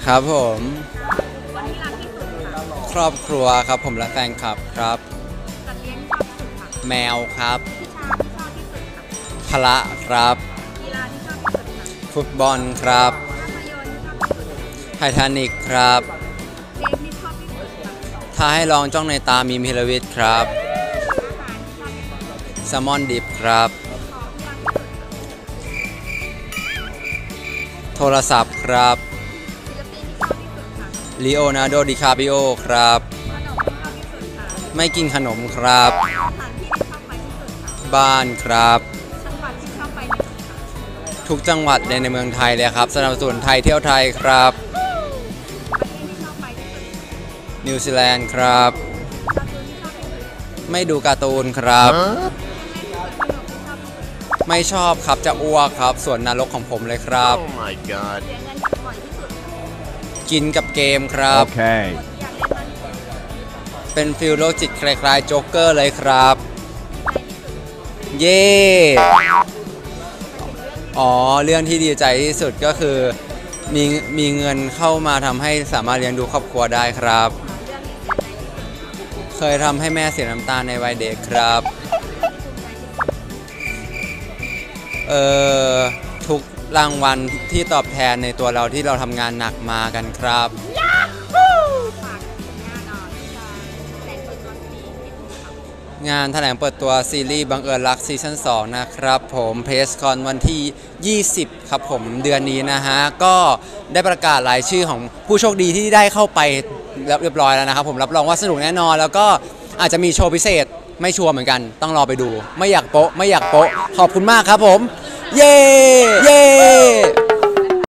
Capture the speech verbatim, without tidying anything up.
ครับผมวันนี้รักที่สุดค่ะครอบครัวครับผมและแฟนคลับครับสัตว์เลี้ยงที่ชอบที่สุดค่ะแมวครับวิชาที่ชอบที่สุดค่ะพละครับกีฬาที่ชอบที่สุดค่ะฟุตบอลครับภาพยนตร์ที่ชอบที่สุดไททานิกครับเพลงที่ชอบที่สุดค่ะถ้าให้ลองจ้องในตามีมิลวิทย์ครับอาหารที่ชอบที่สุดค่ะแซลมอนดิบครับของที่รักที่สุดค่ะโทรศัพท์ครับศิลปินที่ชอบที่สุดค่ะลีโอนาร์โด ดิคาปิโอครับขนมที่ชอบที่สุดค่ะไม่กินขนมครับสถานที่ที่ชอบไปที่สุดค่ะบ้านครับจังหวัดที่ชอบไปที่สุดค่ะทุกจังหวัดในในเมืองไทยเลยครับสนับสนุนไทยเที่ยวไทยครับประเทศที่ชอบไปที่สุดค่ะนิวซีแลนด์ครับการ์ตูนที่ชอบที่สุดไม่ดูการ์ตูนครับเล่นที่สุดขนมที่ชอบที่สุดไม่ชอบครับจะอ้วกครับส่วนนรกของผมเลยครับ Oh my god เสียเงินบ่อยที่สุดค่ะกินกับเกมครับ Okay บทที่อยากเล่นมากที่สุดเป็นฟิลโลจิตคล้ายๆโจ๊กเกอร์เลยครับใจที่สุดเย่อ๋อเรื่องที่ดีใจที่สุดก็คือมีมีเงินเข้ามาทำให้สามารถเลี้ยงดูครอบครัวได้ครับเรื่องที่เสียใจที่สุดเคยทำให้แม่เสียน้ำตาในวัยเด็กครับเอ่อทุกรางวัลที่ตอบแทนในตัวเราที่เราทำงานหนักมากันครับฝากผลงานหน่อยที่จะแสดงเปิดตัวซีรีส์ให้ดูค่ะงานแถลงเปิดตัวซีรีส์บังเอิญรักซีซั่นสองนะครับผมเพสคอนวันที่ ยี่สิบ ครับผมเดือนนี้นะฮะก็ได้ประกาศรายชื่อของผู้โชคดีที่ได้เข้าไปเรียบร้อยแล้วนะครับผมรับรองว่าสนุกแน่นอนแล้วก็อาจจะมีโชว์พิเศษไม่ชัวร์เหมือนกันต้องรอไปดูไม่อยากโป๊ะไม่อยากโป๊ะขอบคุณมากครับผมเย้เย้